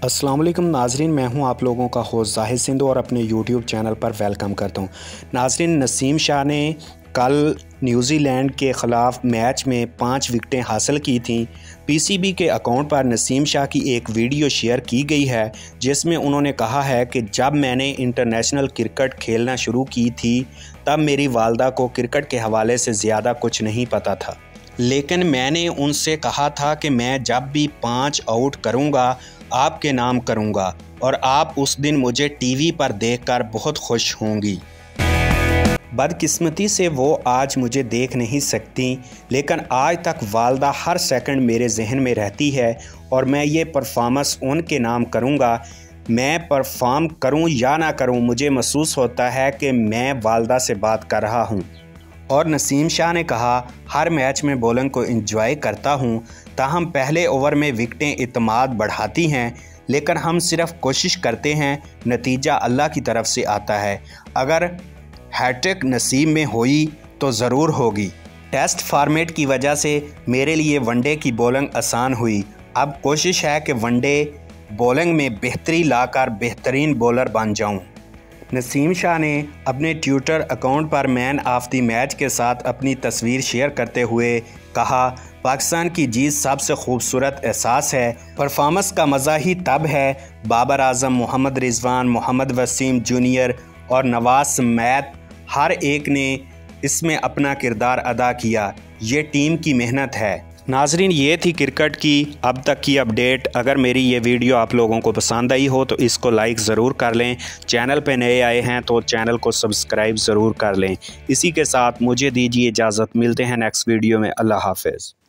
अस्सलाम वालेकुम नाजरीन, मैं हूं आप लोगों का होस्ट जाहिद सिंधु और अपने यूट्यूब चैनल पर वेलकम करता हूं। नाजरीन, नसीम शाह ने कल न्यूजीलैंड के ख़िलाफ़ मैच में 5 विकेटें हासिल की थीं। पीसीबी के अकाउंट पर नसीम शाह की एक वीडियो शेयर की गई है जिसमें उन्होंने कहा है कि जब मैंने इंटरनेशनल क्रिकेट खेलना शुरू की थी तब मेरी वालदा को क्रिकेट के हवाले से ज़्यादा कुछ नहीं पता था, लेकिन मैंने उनसे कहा था कि मैं जब भी 5 आउट करूंगा आपके नाम करूंगा और आप उस दिन मुझे टीवी पर देखकर बहुत खुश होंगी। बदकिस्मती से वो आज मुझे देख नहीं सकती, लेकिन आज तक वालदा हर सेकंड मेरे जहन में रहती है और मैं ये परफॉर्मेंस उनके नाम करूंगा। मैं परफॉर्म करूं या ना करूं, मुझे महसूस होता है कि मैं वालदा से बात कर रहा हूं। और नसीम शाह ने कहा, हर मैच में बॉलिंग को एंजॉय करता हूं, ताहम पहले ओवर में विकेटें इत्मीनान बढ़ाती हैं, लेकिन हम सिर्फ कोशिश करते हैं, नतीजा अल्लाह की तरफ से आता है। अगर हैट्रिक नसीब में हुई तो ज़रूर होगी। टेस्ट फॉर्मेट की वजह से मेरे लिए वनडे की बॉलिंग आसान हुई। अब कोशिश है कि वनडे बॉलिंग में बेहतरी लाकर बेहतरीन बॉलर बन जाऊं। नसीम शाह ने अपने ट्विटर अकाउंट पर मैन ऑफ द मैच के साथ अपनी तस्वीर शेयर करते हुए कहा, पाकिस्तान की जीत सबसे खूबसूरत एहसास है। परफॉर्मेंस का मज़ा ही तब है। बाबर आजम, मोहम्मद रिजवान, मोहम्मद वसीम जूनियर और नवाज समेत हर एक ने इसमें अपना किरदार अदा किया। ये टीम की मेहनत है। नाजरीन, ये थी क्रिकेट की अब तक की अपडेट। अगर मेरी ये वीडियो आप लोगों को पसंद आई हो तो इसको लाइक ज़रूर कर लें। चैनल पे नए आए हैं तो चैनल को सब्सक्राइब ज़रूर कर लें। इसी के साथ मुझे दीजिए इजाज़त। मिलते हैं नेक्स्ट वीडियो में। अल्लाह हाफ़िज़।